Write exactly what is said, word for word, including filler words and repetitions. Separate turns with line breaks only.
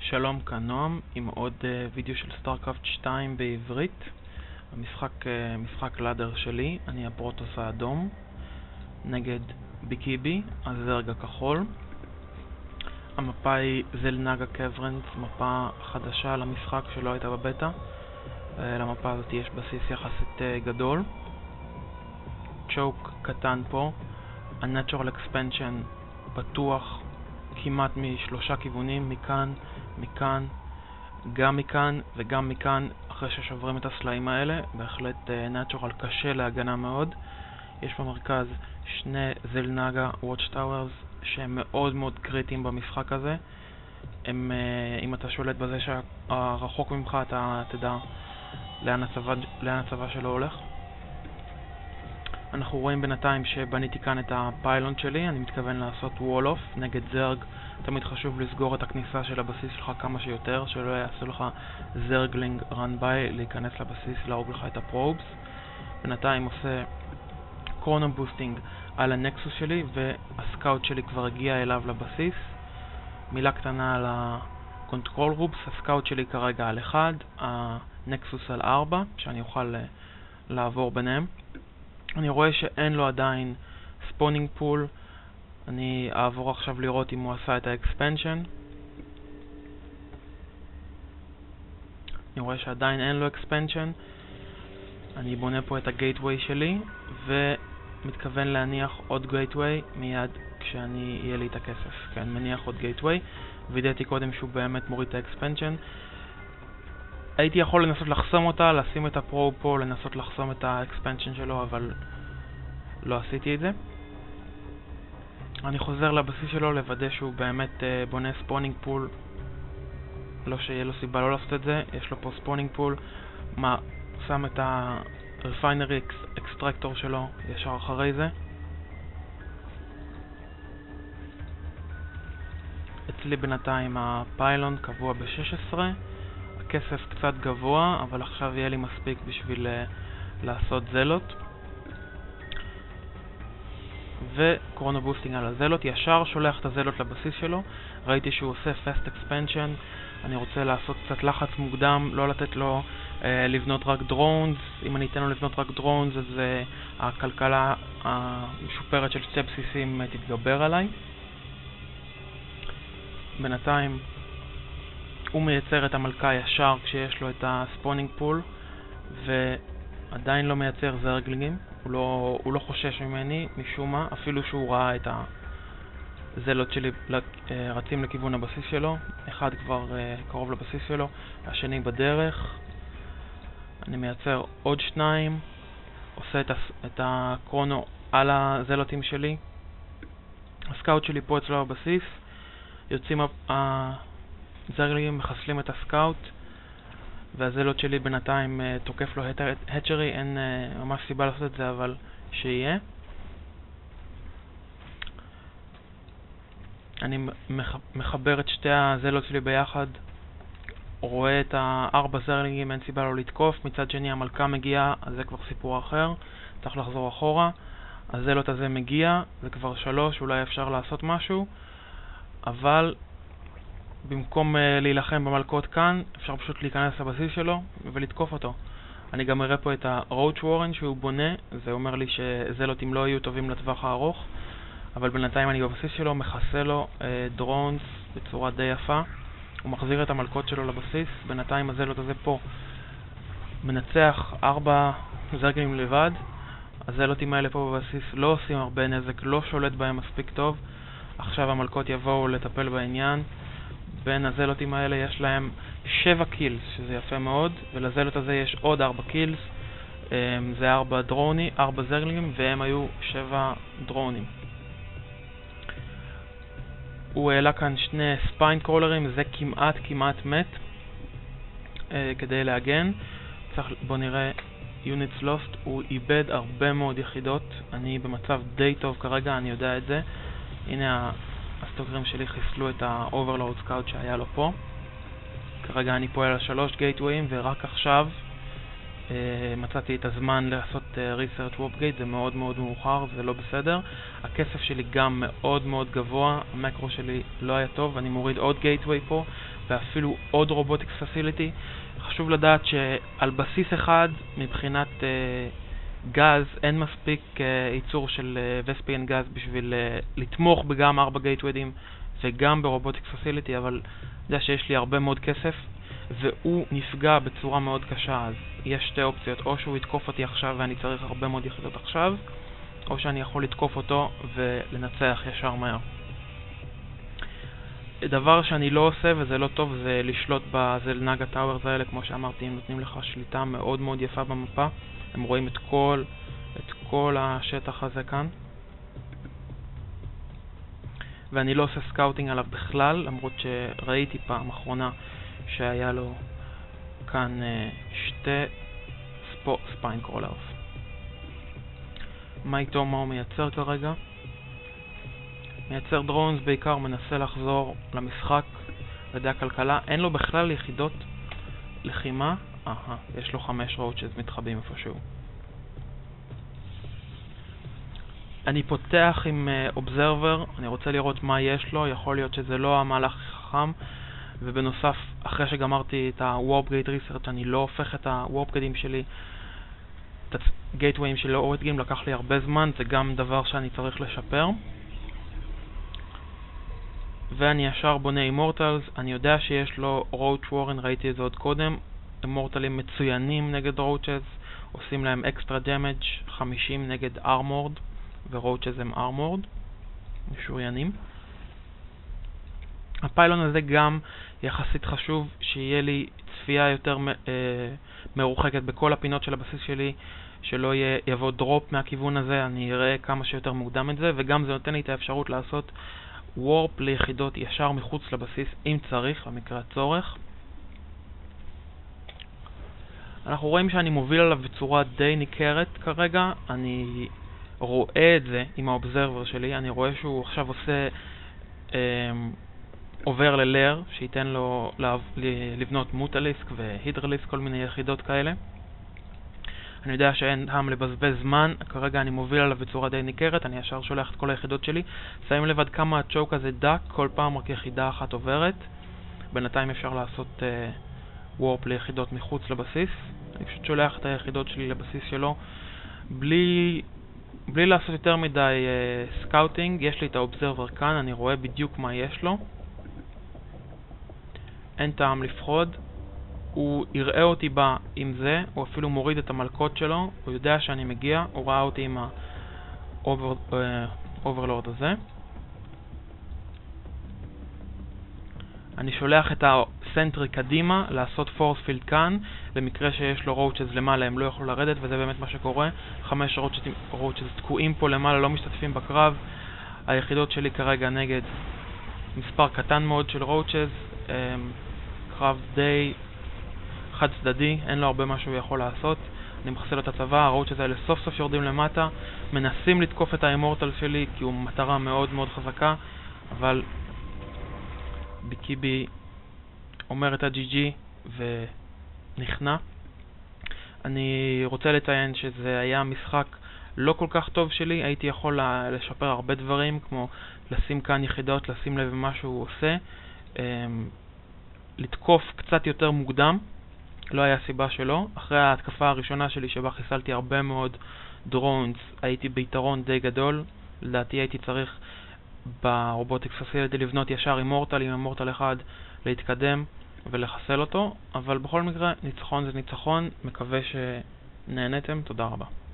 שלום, כאן נועם עם עוד uh, וידאו של סטארקראפט שתיים בעברית. המשחק, uh, משחק לאדר שלי, אני הפרוטוס האדום נגד ביקיבי, הזרג הכחול. המפה היא זלנגה קברנס, מפה חדשה למשחק שלא הייתה בבטא. Uh, למפה הזאת יש בסיס יחסית uh, גדול. צ'וק קטן פה, ה-Natural Expansion פתוח כמעט משלושה כיוונים, מכאן, מכאן, גם מכאן וגם מכאן, אחרי ששוברים את הסלעים האלה. בהחלט uh, Natural קשה להגנה מאוד. יש במרכז שני זלנגה Watch Towers שהם מאוד מאוד קריטיים במשחק הזה. הם, uh, אם אתה שולט בזה שהרחוק ממך, אתה תדע לאן הצבא, לאן הצבא שלו הולך. אנחנו רואים בינתיים שבניתי כאן את הפיילון שלי. אני מתכוון לעשות וול אוף נגד זרג. תמיד חשוב לסגור את הכניסה של הבסיס שלך כמה שיותר, שלא יעשו לך זרגלינג run by, להיכנס לבסיס, להרוג לך את הפרובס. בינתיים עושה קרונו בוסטינג על הנקסוס שלי, והסקאוט שלי כבר הגיע אליו לבסיס. מילה קטנה על הקונטרול רובס, הסקאוט שלי כרגע על אחד, הנקסוס על ארבע, שאני אוכל לעבור ביניהם. אני רואה שאין לו עדיין ספונינג פול. אני אעבור עכשיו לראות אם הוא עשה את האקספנשן. אני רואה שעדיין אין לו אקספנשן. אני בונה פה את הגייטווי שלי ומתכוון להניח עוד גייטווי מיד כשאני יהיה לי את הכסף. כן, מניח עוד גייטווי. וידאתי קודם שהוא באמת מוריד את האקספנשן. הייתי יכול לנסות לחסום אותה, לשים את הפרוב פה, לנסות לחסום את האקספנשן שלו, אבל לא עשיתי את זה. אני חוזר לבסיס שלו לוודא שהוא באמת uh, בונה ספונינג פול. לא שיהיה לו סיבה לא לעשות את זה, יש לו פה ספונינג פול. מה, שם את הריפיינרי אקסטרקטור שלו ישר אחרי זה. אצלי בינתיים הפיילון קבוע ב-שש עשרה. הכסף קצת גבוה, אבל עכשיו יהיה לי מספיק בשביל uh, לעשות זלות. וקרונו בוסטינג על הזלות, ישר שולח את הזלות לבסיס שלו. ראיתי שהוא עושה fast expansion. אני רוצה לעשות קצת לחץ מוקדם, לא לתת לו uh, לבנות רק דרונס. אם אני אתן לו לבנות רק דרונס, אז uh, הכלכלה המשופרת של שתי בסיסים uh, תתגבר עליי. בינתיים הוא מייצר את המלכה ישר כשיש לו את הספונינג פול, ועדיין לא מייצר זרגלינגים. הוא לא, הוא לא חושש ממני משום מה, אפילו שהוא ראה את הזלות שלי רצים לכיוון הבסיס שלו. אחד כבר קרוב לבסיס שלו, השני בדרך. אני מייצר עוד שניים, עושה את, את הקרונו על הזלותים שלי. הסקאוט שלי פה אצלו בבסיס, יוצאים ה... זרגלינגים מחסלים את הסקאוט, והזלות שלי בינתיים uh, תוקף לו הצ'רי. אין uh, ממש סיבה לעשות את זה, אבל שיהיה. אני מח מחבר את שתי הזלות שלי ביחד, רואה את הארבע זרגלינגים, אין סיבה לא לתקוף. מצד שני המלכה מגיעה, אז זה כבר סיפור אחר, צריך לחזור אחורה. הזלות הזה מגיע, זה כבר שלוש, אולי אפשר לעשות משהו, אבל במקום uh, להילחם במלכות כאן, אפשר פשוט להיכנס לבסיס שלו ולתקוף אותו. אני גם אראה פה את ה-Roach Warren שהוא בונה. זה אומר לי שזלותים לא יהיו טובים לטווח הארוך, אבל בינתיים אני בבסיס שלו, מחסה לו uh, דרונס בצורה די יפה. הוא מחזיר את המלכות שלו לבסיס. בינתיים הזלות הזה פה מנצח ארבע זרגלים לבד. הזלותים האלה פה בבסיס לא עושים הרבה נזק, לא שולט בהם מספיק טוב. עכשיו המלכות יבואו לטפל בעניין. בין הזלותים האלה יש להם שבע קילס, שזה יפה מאוד, ולזלות הזה יש עוד ארבע קילס. זה ארבע דרוני, ארבע זרגלינגים, והם היו שבע דרונים. הוא העלה כאן שני ספיין קרולרים, זה כמעט כמעט מת. כדי להגן צריך, בוא נראה, Units Lost, הוא איבד הרבה מאוד יחידות. אני במצב די טוב כרגע, אני יודע את זה. הנה הסטוקרים שלי חיסלו את ה-Overlord Scout שהיה לו פה. כרגע אני פועל על שלוש גייטוויים, ורק עכשיו uh, מצאתי את הזמן לעשות uh, Research Warp Gate. זה מאוד מאוד מאוחר, זה לא בסדר. הכסף שלי גם מאוד מאוד גבוה, המקרו שלי לא היה טוב. אני מוריד עוד גייטווי פה, ואפילו עוד רובוטיקס פסיליטי. חשוב לדעת שעל בסיס אחד, מבחינת uh, גז, אין מספיק uh, ייצור של uh, וספיאן גז בשביל uh, לתמוך בגם ארבע גייטווידים וגם ברובוטיקס פסיליטי, אבל יודע שיש לי הרבה מאוד כסף והוא נפגע בצורה מאוד קשה, אז יש שתי אופציות: או שהוא יתקוף אותי עכשיו ואני צריך הרבה מאוד יחידות עכשיו, או שאני יכול לתקוף אותו ולנצח ישר מהר. דבר שאני לא עושה וזה לא טוב זה לשלוט בזלנגה טאוורס האלה. כמו שאמרתי, הם נותנים לך שליטה מאוד מאוד יפה במפה, הם רואים את כל, את כל השטח הזה כאן, ואני לא עושה סקאוטינג עליו בכלל, למרות שראיתי פעם אחרונה שהיה לו כאן uh, שתי ספו, ספיין קרולרס. מה איתו, מה הוא מייצר כרגע? מייצר דרונס, בעיקר מנסה לחזור למשחק לידי הכלכלה. אין לו בכלל יחידות לחימה. אהה, יש לו חמש רואוצ'ז מתחבאים איפשהו. אני פותח עם אובזרבר, uh, אני רוצה לראות מה יש לו. יכול להיות שזה לא המהלך חכם, ובנוסף, אחרי שגמרתי את ה-Warp Gate Research, אני לא הופך את ה-Warp Gate'ים שלי, את ה-Gateway'ים שלי ל-Warp Gate'ים, לקח לי הרבה זמן, זה גם דבר שאני צריך לשפר. ואני ישר בונה אימורטלס. אני יודע שיש לו Roach Warren, ראיתי את זה עוד קודם. אימורטלים מצוינים נגד רואוצ'ז, עושים להם אקסטרה דמג' חמישים נגד ארמורד, ורואוצ'ז הם ארמורד, משוריינים. הפיילון הזה גם יחסית חשוב שיהיה לי צפייה יותר אה, מרוחקת בכל הפינות של הבסיס שלי, שלא יהיה, יבוא דרופ מהכיוון הזה, אני אראה כמה שיותר מוקדם את זה, וגם זה נותן לי את האפשרות לעשות וורפ ליחידות ישר מחוץ לבסיס אם צריך, במקרה הצורך. אנחנו רואים שאני מוביל עליו בצורה די ניכרת כרגע. אני רואה את זה עם האובזרבר שלי, אני רואה שהוא עכשיו עושה אה, עובר ללר שייתן לו לבנות מוטליסק והידרליסק, כל מיני יחידות כאלה. אני יודע שאין טעם לבזבז זמן, כרגע אני מוביל עליו בצורה די ניכרת, אני ישר שולח את כל היחידות שלי. שמים לבד כמה הצ'וק הזה דק, כל פעם רק יחידה אחת עוברת. בינתיים אפשר לעשות uh, וורפ ליחידות מחוץ לבסיס. אני פשוט שולח את היחידות שלי לבסיס שלו בלי, בלי לעשות יותר מדי uh, סקאוטינג. יש לי את האובזרבר כאן, אני רואה בדיוק מה יש לו. אין טעם לפחוד. הוא יראה אותי בא עם זה, הוא אפילו מוריד את המלכות שלו, הוא יודע שאני מגיע, הוא ראה אותי עם האוברלורד הזה. אני שולח את הסנטרי קדימה לעשות פורס פילד כאן, למקרה שיש לו רואוצ'ז למעלה הם לא יוכלו לרדת, וזה באמת מה שקורה. חמש רואוצ'ז תקועים פה למעלה, לא משתתפים בקרב. היחידות שלי כרגע נגד מספר קטן מאוד של רואוצ'ז, קרב די חד צדדי, אין לו הרבה מה שהוא יכול לעשות. אני מחסל את הצבא, הרואוצ'ז האלה סוף סוף יורדים למטה, מנסים לתקוף את האימורטל שלי כי הוא מטרה מאוד מאוד חזקה, אבל ביקיבי אומר את ה-ג'י ג'י ונכנע. אני רוצה לציין שזה היה משחק לא כל כך טוב שלי, הייתי יכול לשפר הרבה דברים, כמו לשים כאן יחידות, לשים לב מה שהוא עושה, לתקוף קצת יותר מוקדם, לא היה סיבה שלא. אחרי ההתקפה הראשונה שלי שבה חיסלתי הרבה מאוד דרונס, הייתי ביתרון די גדול. לדעתי הייתי צריך ברובוטיקס פסיליטי לבנות ישר אימורטל, עם אימורטל אחד להתקדם ולחסל אותו, אבל בכל מקרה ניצחון זה ניצחון. מקווה שנהנתם, תודה רבה.